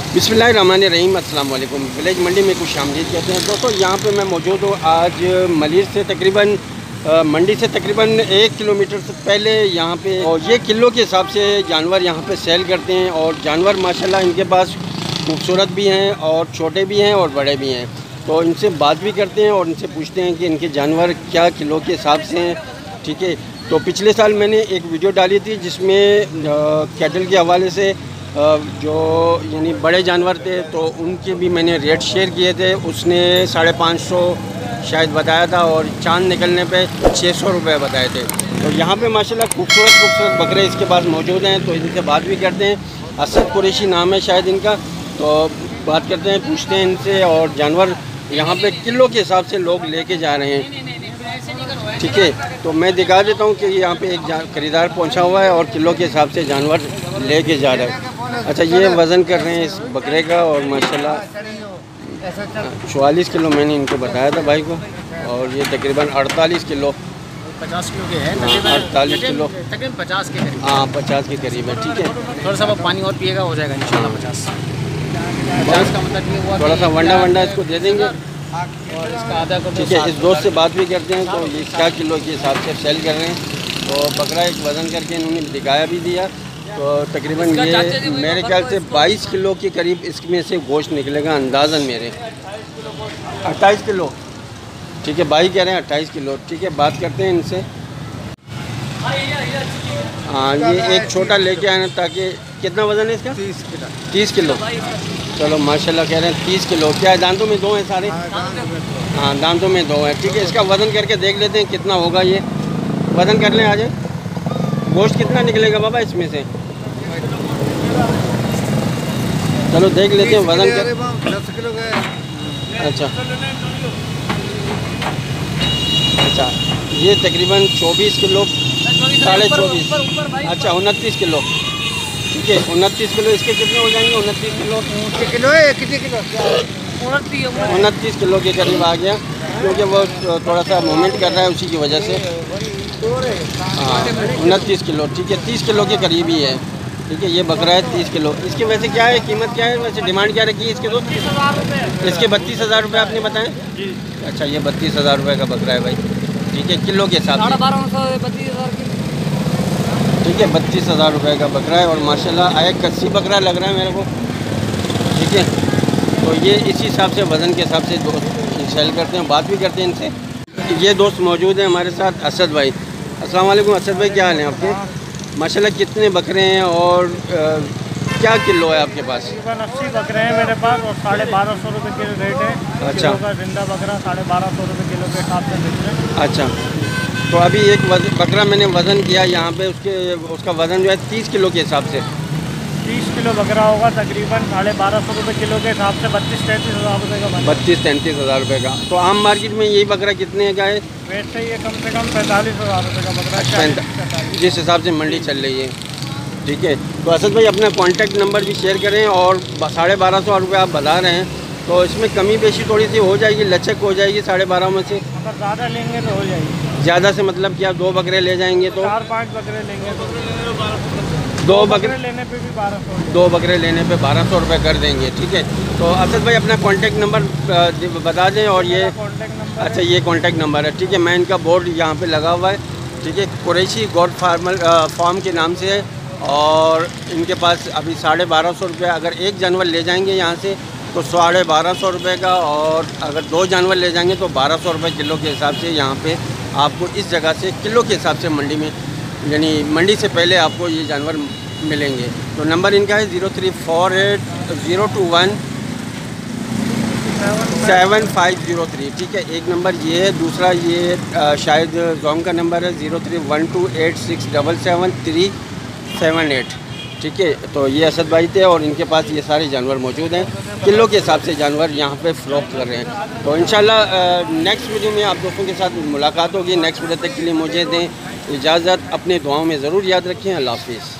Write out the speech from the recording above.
बिस्मिल्लाहिर्रहमानिर्रहीम, अस्सलाम वालेकुम। विलेज मंडी में कुछ आमदीद कहते हैं। दोस्तों यहाँ पे मैं मौजूद हूँ आज मलिर से तकरीबन मंडी से तकरीबन 1 किलोमीटर से पहले यहाँ पे, और ये किलो के हिसाब से जानवर यहाँ पे सेल करते हैं। और जानवर माशाल्लाह इनके पास खूबसूरत भी हैं और छोटे भी हैं और बड़े भी हैं। तो इनसे बात भी करते हैं और इनसे पूछते हैं कि इनके जानवर क्या किलो के हिसाब से हैं। ठीक है, तो पिछले साल मैंने एक वीडियो डाली थी जिसमें कैटल के हवाले से जो यानी बड़े जानवर थे तो उनके भी मैंने रेट शेयर किए थे। उसने 550 शायद बताया था और चांद निकलने पे 600 रुपये बताए थे। तो यहाँ पे माशाल्लाह खूबसूरत बकरे इसके पास मौजूद हैं, तो इनसे बात भी करते हैं। असद कुरैशी नाम है शायद इनका, तो बात करते हैं, पूछते हैं इनसे। और जानवर यहाँ पे किलो के हिसाब से लोग लेके जा रहे हैं। ठीक है, तो मैं दिखा देता हूँ कि यहाँ पे एक ख़रीदार पहुँचा हुआ है और किलो के हिसाब से जानवर लेके जा रहा है। अच्छा, ये वज़न कर रहे हैं इस बकरे का और माशाल्लाह 44 किलो मैंने इनको बताया था भाई को, और ये तकरीबन 48 किलो 50 किलो के है, 48 किलो तकरीबन 50 के करीब। हाँ, 50 के करीब है। ठीक है, थोड़ा सा पानी और पिएगा हो जाएगा इंशाल्लाह 50 का मतलब ये हुआ थोड़ा सा वंडा इसको दे देंगे और इसका आधा कर। ठीक है, इस दोस्त से बात भी करते हैं। तो ये क्या किलो के हिसाब से सेल कर रहे हैं। तो बकरा एक वज़न करके इन्होंने दिखाया भी दिया। तो तकरीबन ये मेरे ख्याल से 22 किलो के करीब इसमें से गोश्त निकलेगा अंदाज़न मेरे। 28 किलो। ठीक है, भाई कह रहे हैं 28 किलो। ठीक है, बात करते हैं इनसे। हाँ, ये एक छोटा लेके आए ना, ताकि कितना वज़न है इसका? 30 किलो। चलो माशाल्लाह कह रहे हैं 30 किलो। क्या है, दांतों में 2 हैं सारे? हाँ, दांतों में 2 है। ठीक है, इसका वज़न करके देख लेते हैं कितना होगा। ये वज़न कर लें आज। गोश्त कितना निकलेगा बाबा इसमें से? चलो देख लेते हैं वज़न कर। 10 किलो का। अच्छा, ये तकरीबन 24 किलो, 24.5। अच्छा, 29 किलो। ठीक है, 29 किलो। इसके कितने हो जाएंगे? 29 किलो किलो है, कितने किलो? 29 किलो के करीब आ गया, क्योंकि वो थोड़ा सा मूवमेंट कर रहा है उसी की वजह से। हाँ, 29 किलो। ठीक है, 30 किलो के करीब ही है। ठीक है, ये बकरा है 30 किलो। इसकी वैसे क्या है, कीमत क्या है वैसे, डिमांड क्या रखी है इसके? तो 32,000 इसके 32,000 रुपये आपने बताएं जी। अच्छा, ये 32,000 रुपये का बकरा है भाई। ठीक है, किलो के हिसाब से 12,500 की। ठीक है, 32,000 रुपये का बकरा है और माशाल्लाह एक कस्सी बकरा लग रहा है मेरे को। ठीक है, तो ये इसी हिसाब से वज़न के हिसाब से दोस्त सेल करते हैं, बात भी करते हैं इनसे। ये दोस्त मौजूद हैं हमारे साथ, असद भाई। अस्सलाम वालेकुम असद भाई, क्या हाल है आपके? माशाल्लाह कितने बकरे हैं और क्या किलो है आपके पास? तकरीबन 80 बकरे हैं मेरे पास और 1250 रुपये किलो रेट है। अच्छा, किलो का जिंदा बकरा 1250 रुपये किलो के हिसाब से बेच रहे हैं। अच्छा, तो अभी एक बकरा मैंने वज़न किया यहाँ पे, उसका वज़न जो है 30 किलो के हिसाब से। 30 किलो बकरा होगा तकरीबन 1250 रुपये किलो के हिसाब से 32-33 हज़ार रुपये का। 32-33 हज़ार रुपये का। तो आम मार्केट में यही बकरा कितने का है? रेट से ये कम से कम 45,000 रुपये का बकरा है, जिस हिसाब से मंडी चल रही है। ठीक है, तो असद भाई अपना कॉन्टैक्ट नंबर भी शेयर करें। और 1250 रुपये आप बता रहे हैं, तो इसमें कमी बेशी थोड़ी सी हो जाएगी, लचक हो जाएगी 12.5 में से। अगर ज़्यादा लेंगे तो हो जाएगी। ज़्यादा से मतलब कि आप 2 बकरे ले जाएंगे तो 4-5 बकरे लेंगे तो 2 बकरे लेने पे भी 1200। 2 बकरे लेने पे 1200 रुपये कर देंगे। ठीक है, तो असद भाई अपना कॉन्टैक्ट नंबर बता दें। और ये कॉन्टैक्ट नंबर, अच्छा, ये कॉन्टैक्ट नंबर है। ठीक है, मैं इनका बोर्ड यहाँ पे लगा हुआ है। ठीक है, कुरैशी गोट फार्म के नाम से है। और इनके पास अभी 1250 रुपये, अगर एक जानवर ले जाएंगे यहाँ से तो 1250 रुपये का, और अगर 2 जानवर ले जाएंगे तो 1200 रुपये किलो के हिसाब से यहाँ पे आपको इस जगह से किलो के हिसाब से मंडी में, यानी मंडी से पहले आपको ये जानवर मिलेंगे। तो नंबर इनका है 0348 021-7503। ठीक है, एक नंबर ये है। दूसरा ये शायद जोम का नंबर है 031286773778। ठीक है, तो ये असद भाई थे और इनके पास ये सारे जानवर मौजूद हैं। किलो के हिसाब से जानवर यहाँ पे फ़रोख्त कर रहे हैं। तो इंशाल्लाह नेक्स्ट वीडियो में आप दोस्तों के साथ मुलाकात होगी। नेक्स्ट वीडियो तक के लिए मुझे दें इजाज़त। अपने दुआओं में ज़रूर याद रखें। अल्लाह हाफ़िज़।